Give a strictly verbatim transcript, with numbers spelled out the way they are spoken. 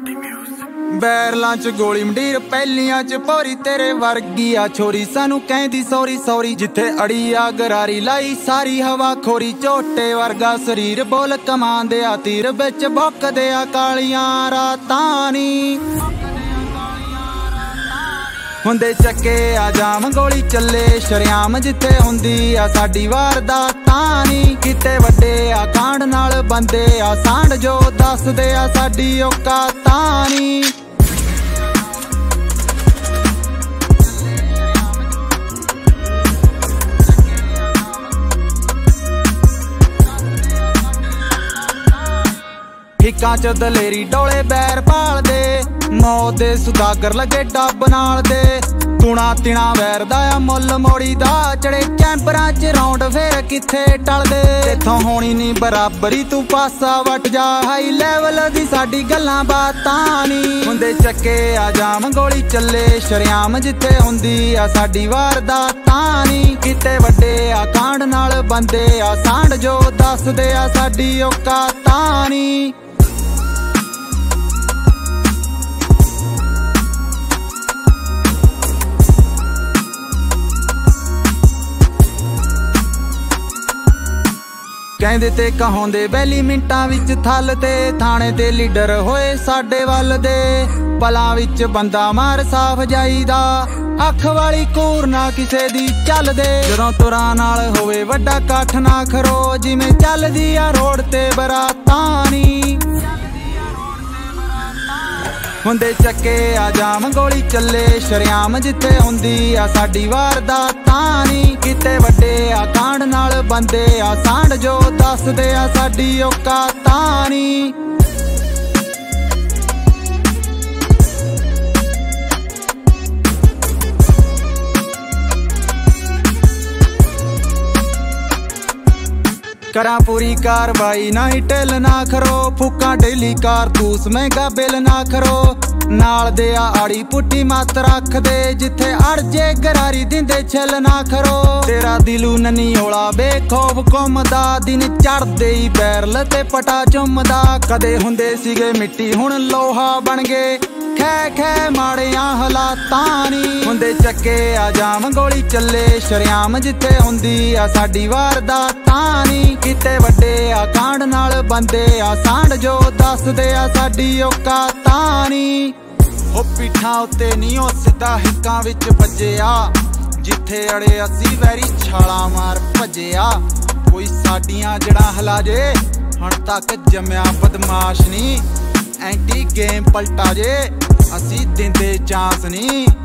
बैरलां च गोली मंडीर पहलियां च भोरी तेरे वर्गी आ छोरी सानू कहंदी सॉरी सॉरी जिथे अड़ी आ गरारी लाई सारी हवा खोरी झोटे वर्गा शरीर बोल कमान दे आ तीर बिच भुकदे आ कालियां रातां नी हुंदे चक्के आ जाम गोली चले शरियाम जिथे हुंदी आ साडी वारदातां नी किते वड्डे आ कांड नाल बंदे आ सांड जो दसदे आ साडी औकातां नी हिक्कां च दलेरी डोले बैर भाल दे मौत दे सुदागर लगे डब नाल दे तुणा तिणा वैर दा मुल मोड़ी दा चढ़े कैंपरां च राउंड फेर किथे टल दे इथों होनी नी बराबरी तू पासा वट जा हाई लैवल दी साडी गल्लां बातां नी हुंदे चक्के आ जाम गोली चले शरियाम जिथे हुंदी आ साडी वारदातां नी किते वड्डे आ कांड नाल बंदे आ सांड जो दसदे आ साडी औकातां नी कहंदे ते कहाउंदे बैली मिंटां विच थल ते थाणे ते लीडर होए साडे वल दे पलां विच बंदा मार साफ जाईदा अख वाली कूर ना किसे दी चल दे जदों तुरां नाल होवे वड्डा कठ ना खरो जिवें चलदी आ रोड ते बरातां नी हुंदे चक्के आ जाम गोली चले शरियाम जिथे हुंदी आ साडी वारदातां नी किते वड्डे आ कांड नाल बंदे आ सांड जो दसदे आ साडी औकातां नी करा पूरी कारवाई ना ही ढिल ना खरो फूका डेली कारतूस महंगा बिल ना खरो नाल दे आड़ी पुट्टी मत रख दे जिथे अड़जे गरारी दिंदे छिल ना खरो तेरा दिलू ननी ओला बेखौफ घुमदा दिन चढ़दे ही बैरल ते पटा चुमदा कदे हुंदे सीगे मिट्टी हुण लोहा बन गए खै खै माड़ियां हालातां नी हुंदे चक्के आ जाम गोली चले शरियाम जिथे हुंदी आ साडी वारदातां नी किते वड्डे आ कांड नाल बंदे आ सांड जो दसदे आ साडी औकातां नी ओ पिठा उत्ते नी ओ सिद्धा हिक्कां विच भज्जिया जिथे अड़े असी वैरी छाला मार भज्जिया कोई साडियां जड़ां हिला जे हुण तक जम्मिया बदमाश नी एंटी गेम पलटा जे असी दिंदे चांस नी।